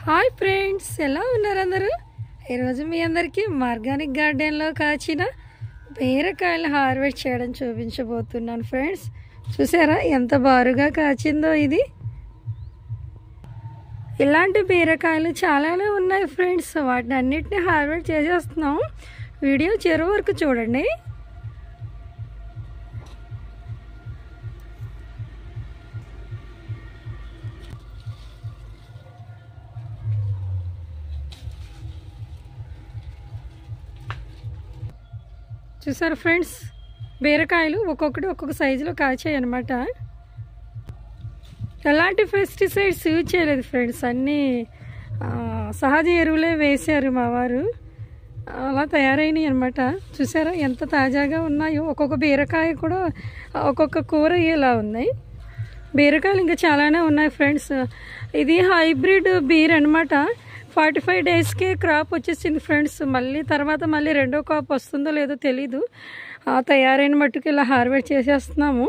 Hi friends, ఎలా ఉన్నారు అందరూ? ఈరోజు మీ అందరికీ ఆర్గానిక్ గార్డెన్లో కాచిన బీరకాయలు హార్వెస్ట్ చేయడం చూపించబోతున్నాను ఫ్రెండ్స్. చూసారా ఎంత బారుగా కాచిందో ఇది. ఇలాంటి బీరకాయలు చాలానే ఉన్నాయి ఫ్రెండ్స్. వాటిని అన్నిటినీ హార్వెస్ట్ చేసేస్తున్నాం. వీడియో చివరి వరకు చూడండి. చూసారు ఫ్రెండ్స్, బీరకాయలు ఒక్కొక్కటి ఒక్కొక్క సైజులో కాచాయి అన్నమాట. ఎలాంటి పెస్టిసైడ్స్ యూజ్ చేయలేదు ఫ్రెండ్స్, అన్నీ సహజ ఎరువులే వేశారు మా వారు. అలా తయారైనాయి అన్నమాట. చూసారా ఎంత తాజాగా ఉన్నాయో. ఒక్కొక్క బీరకాయ కూడా ఒక్కొక్క కూర ఇలా ఉన్నాయి. బీరకాయలు ఇంకా చాలానే ఉన్నాయి ఫ్రెండ్స్. ఇది హైబ్రిడ్ బీర్ అనమాట. 45 డేస్కే క్రాప్ వచ్చేసింది ఫ్రెండ్స్. మళ్ళీ రెండో క్రాప్ వస్తుందో లేదో తెలీదు. తయారైన మట్టుకు ఇలా హార్వెస్ట్ చేసేస్తున్నాము.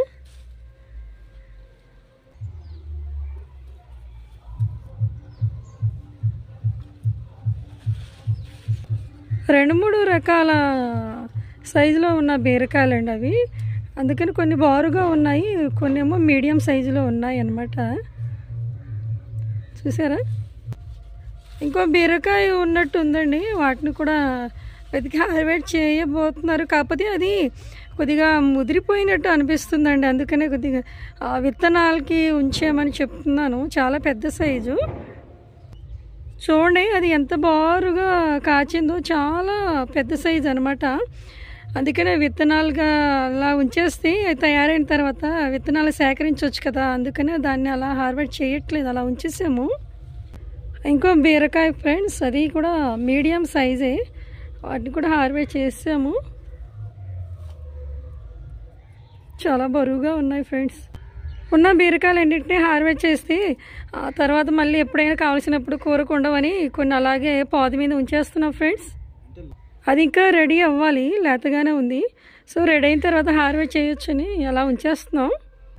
రెండు మూడు రకాల సైజులో ఉన్న బీరకాయలు అండి అవి. అందుకని కొన్ని బారుగా ఉన్నాయి, కొన్ని ఏమో మీడియం సైజులో ఉన్నాయి అన్నమాట. చూసారా, ఇంకో బీరకాయ ఉన్నట్టు ఉందండి. వాటిని కూడా వెతికి హార్వెస్ట్ చేయబోతున్నారు. కాకపోతే అది కొద్దిగా ముదిరిపోయినట్టు అనిపిస్తుందండి. అందుకనే కొద్దిగా విత్తనాలకి ఉంచామని చెప్తున్నాను. చాలా పెద్ద సైజు చూడండి, అది ఎంత బారుగా కాచిందో. చాలా పెద్ద సైజు అనమాట. అందుకనే విత్తనాలుగా అలా ఉంచేస్తే తయారైన తర్వాత విత్తనాలు సేకరించవచ్చు కదా. అందుకనే దాన్ని అలా హార్వెస్ట్ చేయట్లేదు, అలా ఉంచేసాము. ఇంకో బీరకాయ ఫ్రెండ్స్, అది కూడా మీడియం సైజే. వాటిని కూడా హార్వెస్ట్ చేసాము. చాలా బరువుగా ఉన్నాయి ఫ్రెండ్స్. ఉన్న బీరకాయలు అన్నింటినీ హార్వెస్ట్ చేస్తే ఆ తర్వాత మళ్ళీ ఎప్పుడైనా కావాల్సినప్పుడు కూరకు ఉండవని కొన్ని అలాగే పాదు మీద ఉంచేస్తున్నాం ఫ్రెండ్స్. అది ఇంకా రెడీ అవ్వాలి, లేతగానే ఉంది. సో రెడీ అయిన తర్వాత హార్వెస్ట్ చేయొచ్చని అలా ఉంచేస్తున్నాం.